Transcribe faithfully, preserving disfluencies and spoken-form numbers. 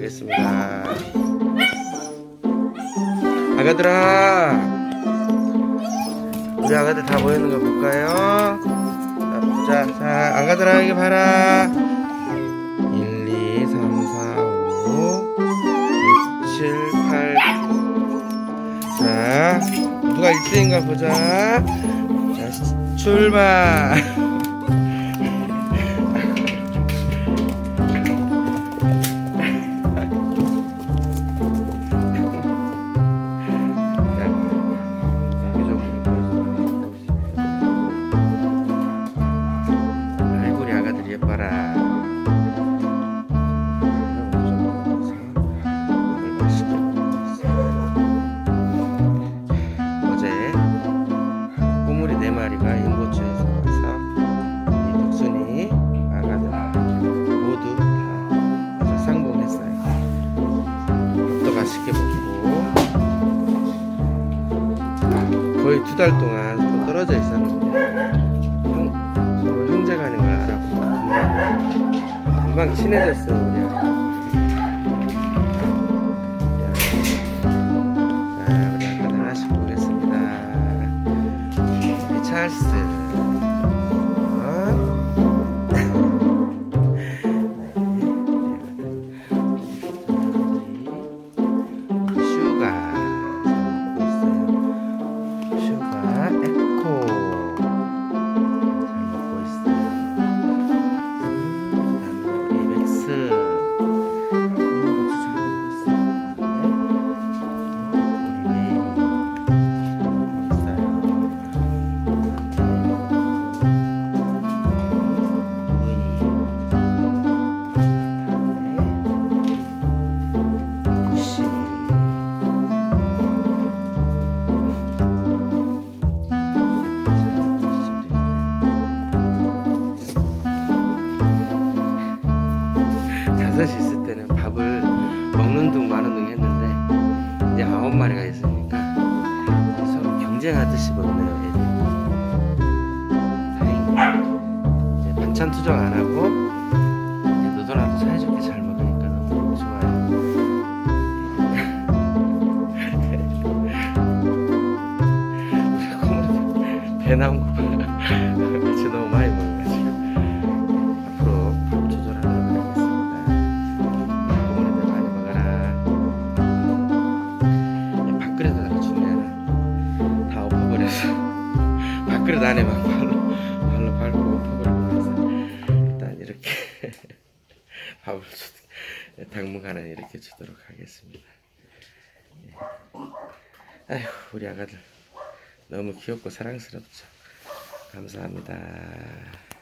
보겠습니다. 아가들아, 우리 아가들 다 모여있는 거 볼까요? 자, 보자. 자, 아가들아, 여기 봐라. 일, 이, 삼, 사, 오, 육, 칠, 팔, 구. 자, 누가 일 등인가 보자. 자, 출발. 예뻐라. 어제 꼬물이 네 마리가 인고초에서 와서 이 독순이 아가들 모두 다 와서 상봉했어요. 밥도 맛있게 먹고 거의 두 달 동안 또 떨어져 있었는데 서로 형제가는 걸 알았고 금방 친해졌어요, 우리. 자, 우리 아까 하나씩 보겠습니다. 우리 찰스, 슈가, 슈가, 에코. 다섯이 있을 때는 밥을 먹는 둥 마는 둥 했는데 이제 아홉 마리가 있으니까 서로 경쟁하듯이 먹네요, 애들이. 다행히 이제 반찬 투정 안 하고 이제 너도나도 사이좋게 잘 먹으니까 너무 좋아요. 우리 꼬물이 배 나온 거 봐. 같이 너무 많이 먹어가지고 앞으로 밥 조절하도록 하겠습니다. 꼬물이들 많이 먹어라. 밥그릇에다가 주면 다 엎어버려서 밥그릇 안에만 발로 발로 밟고 엎어버리고 해서 일단 이렇게 밥을 주, 당분간은 이렇게 주도록 하겠습니다. 아휴, 우리 아가들 너무 귀엽고 사랑스럽죠. 감사합니다.